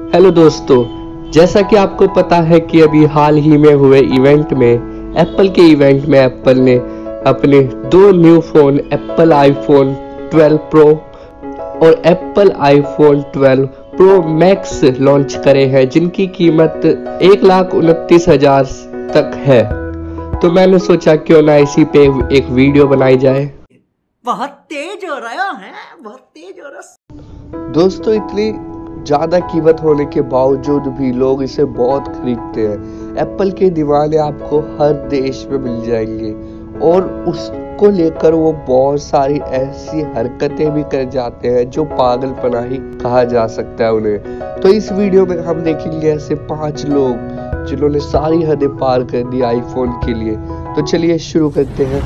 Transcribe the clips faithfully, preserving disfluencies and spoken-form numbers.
Hello दोस्तों, जैसा कि आपको पता है कि अभी हाल ही में हुए इवेंट में एप्पल के इवेंट में एप्पल ने अपने दो new phone Apple iPhone twelve pro और Apple iPhone twelve pro max launch करे हैं, जिनकी कीमत एक लाख उनतीस हजार तक है। तो मैंने सोचा क्यों ना इसी पे एक वीडियो बनाई जाए। बहुत तेज हो रहा है, बहुत तेज हो रहा। दोस्तों, इतनी ज़्यादा कीमत होने के बावजूद भी लोग इसे बहुत खरीदते हैं। एप्पल के दीवाने आपको हर देश में मिल जाएंगे और उसको लेकर वो बहुत सारी ऐसी हरकतें भी कर जाते हैं जो पागलपना ही कहा जा सकता है उन्हें। तो इस वीडियो में हम देखेंगे ऐसे पांच लोग जिन्होंने सारी हदें पार कर दी आईफोन के लिए। तो चलिए शुरू करते हैं।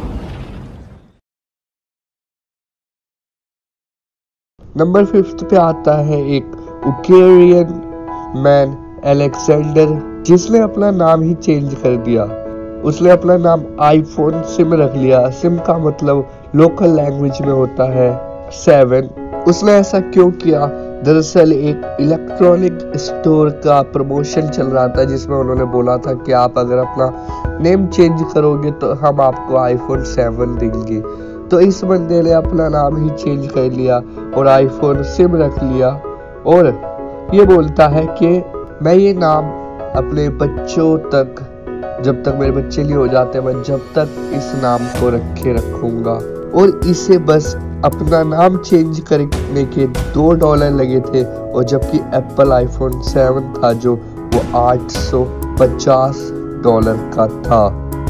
नंबर फिफ्थ पे आता है एक उकेरियन मैन अलेक्जेंडर, जिसने अपना नाम ही चेंज कर दिया। उसने अपना नाम आईफोन सिम रख लिया। सिम का मतलब लोकल लैंग्वेज में होता है सेवन। उसने ऐसा क्यों किया? दरअसल एक इलेक्ट्रॉनिक स्टोर का प्रमोशन चल रहा था जिसमें उन्होंने बोला था कि आप अगर अपना नेम चेंज करोगे तो हम आपको आईफोन सेवन देंगे। तो इस बंदे ने अपना नाम ही चेंज कर लिया और आईफोन सिम रख लिया और ये बोलता है कि मैं ये नाम अपने बच्चों तक, जब तक मेरे बच्चे नहीं हो जाते, मैं जब तक इस नाम को रखे रखूंगा। और इसे बस अपना नाम चेंज करने के दो डॉलर लगे थे, और जबकि एप्पल आईफोन सेवन था जो वो आठ सौ पचास डॉलर का था।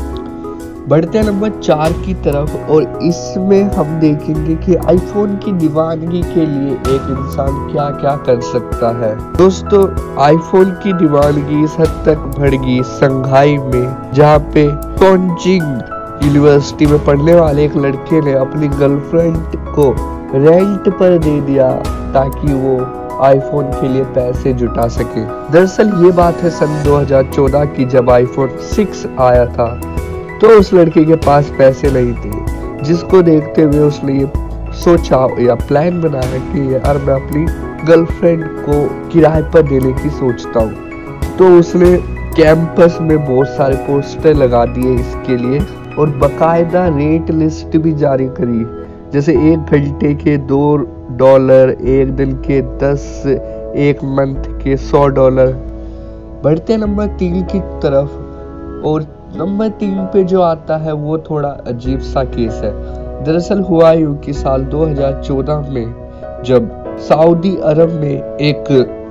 बढ़ते नंबर चार की तरफ, और इसमें हम देखेंगे कि आईफोन की दीवानगी के लिए एक इंसान क्या क्या कर सकता है। दोस्तों, आईफोन की दीवानगी इस हद तक बढ़ गई संघाई में, जहाँ पे टोंजिंग यूनिवर्सिटी में पढ़ने वाले एक लड़के ने अपनी गर्लफ्रेंड को रेंट पर दे दिया ताकि वो आईफोन के लिए पैसे जुटा सके। दरअसल ये बात है सन दो हज़ार चौदह की, जब आईफोन सिक्स आया था तो उस लड़के के पास पैसे नहीं थे, जिसको देखते हुए उसने ये सोचा या प्लान बनाया कि यार मैं अपनी गर्लफ्रेंड को किराए पर देने की सोचता हूँ। तो उसने कैंपस में बहुत सारे पोस्टर लगा दिए इसके लिए और बकायदा रेट लिस्ट भी जारी करी, जैसे एक घंटे के दो डॉलर, एक दिन के दस, एक मंथ के सौ डॉलर। बढ़ते नंबर तीन की तरफ, और नंबर तीन पे जो आता है वो थोड़ा अजीब सा केस है। दरअसल हुआ यूं कि साल दो हज़ार चौदह में जब सऊदी अरब में एक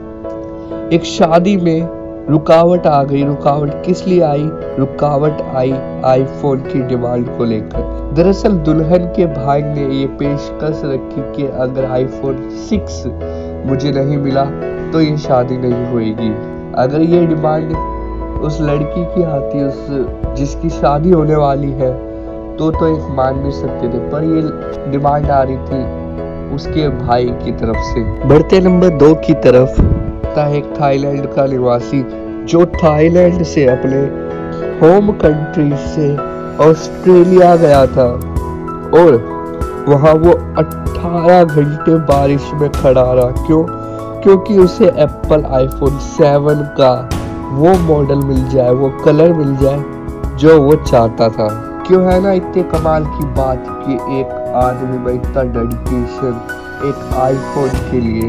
एक शादी में रुकावट आ गई। रुकावट किस लिए आई? रुकावट आई आईफोन की डिमांड को लेकर। दरअसल दुल्हन के भाई ने ये पेशकश रखी कि अगर आईफोन सिक्स मुझे नहीं मिला तो ये शादी नहीं होगी। अगर ये डिमांड उस लड़की की आती, उस जिसकी शादी होने वाली है, तो तो एक मान भी सकते थे, पर ये डिमांड आ रही थी उसके भाई की तरफ से। बढ़ते नंबर दो की तरफ था एक थाईलैंड का निवासी जो थाईलैंड से अपने होम कंट्री से ऑस्ट्रेलिया गया था और वहां वो अठारह घंटे बारिश में खड़ा रहा। क्यों? क्योंकि उसे एप्पल आईफोन सेवन का वो मॉडल मिल जाए, वो कलर मिल जाए जो वो चाहता था। क्यों है ना इतने कमाल की बात कि एक आदमी में इतना डेडिकेशन एक आईफोन के लिए।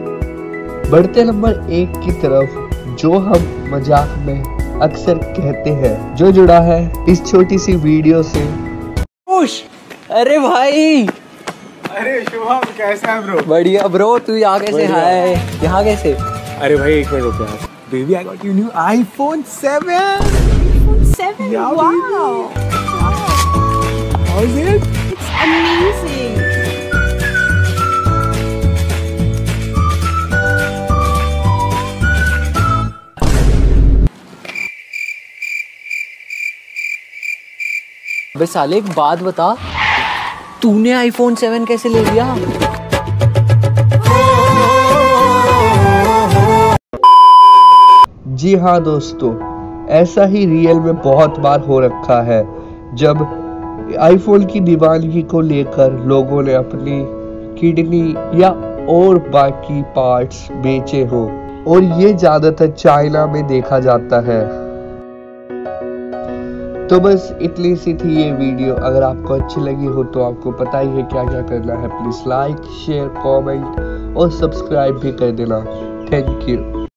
बढ़ते नंबर एक की तरफ, जो हम मजाक में अक्सर कहते हैं, जो जुड़ा है इस छोटी सी वीडियो से। अरे भाई, अरे शुभम, कैसा है ब्रो? बढ़िया ब्रो, तू यहाँ कैसे है? यहाँ कैसे? अरे भाई एक मिनट रुक यार। Baby, I got you new iPhone seven. iPhone seven, Yeah, wow. baby. Wow. How's it? It's amazing. अबे साले, एक बात बता, तूने आईफोन सेवन कैसे ले लिया? जी हाँ दोस्तों, ऐसा ही रियल में बहुत बार हो रखा है, जब आईफोन की दीवानगी को लेकर लोगों ने अपनी किडनी या और बाकी पार्ट्स बेचे हो और ये ज्यादातर चाइना में देखा जाता है। तो बस इतनी सी थी ये वीडियो। अगर आपको अच्छी लगी हो तो आपको पता ही है क्या क्या करना है। प्लीज लाइक, शेयर, कमेंट और सब्सक्राइब भी कर देना। Thank you.